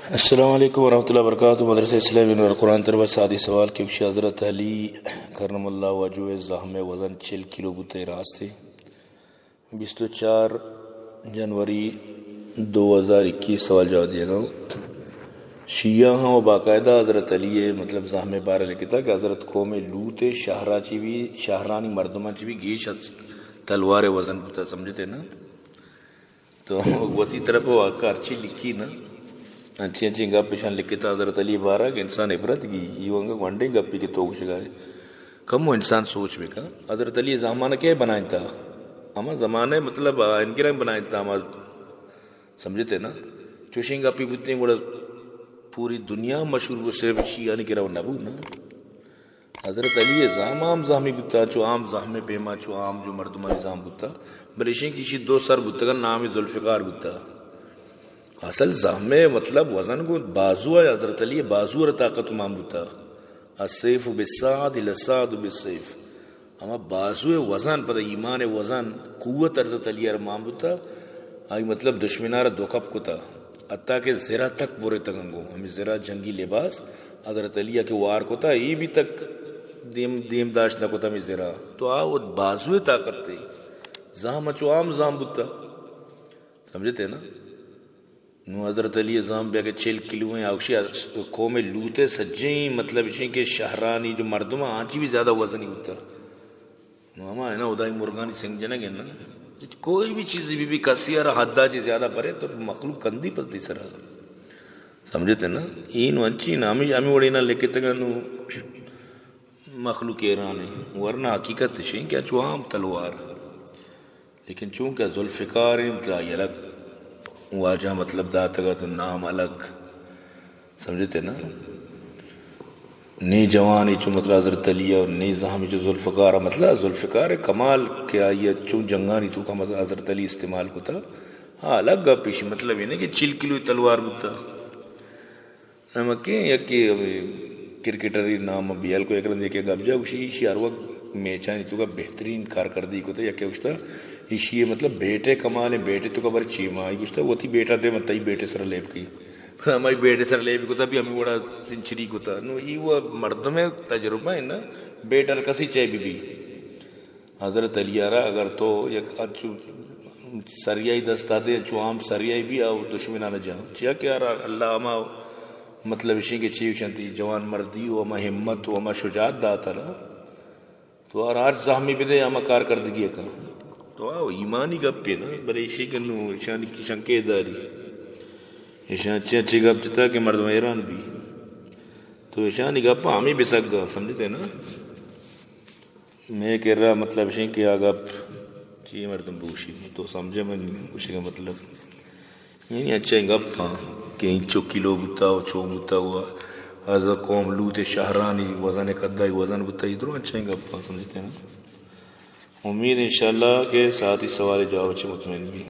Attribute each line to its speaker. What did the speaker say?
Speaker 1: السلام علیکم ورحمۃ اللہ وبرکاتہ۔ مدرسہ اسلامی نور القرآن طلبہ سادی سوال کے وشی حضرت علی کرم اللہ وجہ زحم وزن 40 کلو بوتے راستے 24 جنوری 2021 سوال جواب دیا گا۔ شیعہ ہاں و باقاعدہ حضرت علی مطلب زحم بارہ لکھتا کہ حضرت قوم لوت شہرا چیوی شہرانی مردمہ چیوی گیش تلوار وزن بوتا سمجھتے نا، تو وتی طرف واقع ارچی لکھی نا اچھی اچھی گپ پیشان لکھتا حضرت علی بارہ کہ انسان عبرت کی یہ ہوں گا ونڈے گپی کے توگ شگائے کم وہ انسان سوچ میں کا حضرت علی زمانہ کیا بنائیں تھا ہما زمانے مطلب ان کے رنگ بنائیں تھا ہما سمجھتے نا چوشیں گپی بتیں گوڑا پوری دنیا مشہور صرف شیعہ نے کرا نبو نا حضرت علی زام زامی بتا چو عام زحم پیما چو عام جو مردمہ نظام بتا بریشیں کسی دو سر بتا کا نام ذوالفقار بتا اصل زحم مطلب وزن کو بازو ہے حضرت علی بازو اور طاقت مام بتا السیف بالسعد الاسعد بالسیف ہما بازو وزن پر ایمان وزن قوت حضرت علی ارمام بتا آئی مطلب دشمنار دو کپ کو تا حتیٰ کہ زیرہ تک بورے تگنگو ہمیں زیرہ جنگی لباس حضرت علی کے وار کو تا یہ بھی تک دیم داشت نہ کو تا ہمیں زیرہ تو وہ بازو طاقت تے زام چو عام زام بتا سمجھتے نا نو حضرت علی زام بیا کہ 40 کلو ہیں آوشی قوم لوتے سجیں مطلب اسے کہ شہرانی جو مردمہ آنچی بھی زیادہ وزن ہی ہوتا نو ہما ہے نا ادائی مرگانی سنگ جنگ ہے نا کوئی بھی چیز بھی کسی اور حدہ چیز زیادہ پرے تو مخلوق کندی پرتی سرا سمجھتے نا اینو انچی نا ہمیں وڑی نا لکھتے گا نو مخلوق ایرانے ورنہ حقیقت شیں کیا چو عام تلوار لیکن چونکہ ذوالفقار مطلب یہ الگ واجہ مطلب داتا گا تو نام الگ سمجھتے نا نی جوانی چو مطلب حضرت علی اور نی زہمی جو ذوالفقار مطلب ذوالفقار کمال کے آئیے چون جنگانی تو کا مطلب حضرت علی استعمال کو تا ہاں الگ گا پیشی مطلب یہ نہیں کہ 40 کلو تلوار بتا ہم کہ یکی کرکٹری نام بیال کو ایک رن دیکھے گا بجا اسی ہر وقت میچانی تو کا بہترین کارکردگی کو تا یکی اگشتا یہ مطلب بیٹے کمالے بیٹے تو کا بر چیما آئی گشتا وہ تھی بیٹا دے مطلعی بیٹے سر لیب کی ہماری بیٹے سر لیب کو تا بھی ہمیں بڑا سنچری کو تا نو یہ وہ مردوں میں تجربہ ہے نا بیٹر کسی چاہے بھی حضرت علی آرہ اگر تو یک اچھو سریائی دستا دے اچھو عام سریائی بھی آو دشمنانہ جاؤں چیا کہ اللہ ہما مطلب اسی کے چیو شنتی جوان مردی و ہما ہمت و ہما شجاعت داتا نا تو آج زحمی بھی دے ہما کارکردگی کا تو آو ایمانی گپ پہ نا بلے اسی کنو اشانی شنکے داری اشان اچھے گپ جتا کہ مردم ایران بھی تو اشانی گپ ہمیں بھی سک گا سمجھتے نا میں کہہ رہا مطلب اشان کیا گپ چیئے مردم بوشی تو سمجھے میں اسی کا مطلب یعنی اچھا گپ ہاں کہ چو کلو بتا ہو چو بتا ہوا حضرت قوم لوت شہرانی وزن قدائی وزن بتا ادھروں اچھا گپ ہاں سمجھتے نا امید انشاءاللہ کہ ساتھ ہی سوال جواب اچھے مطمئن بھی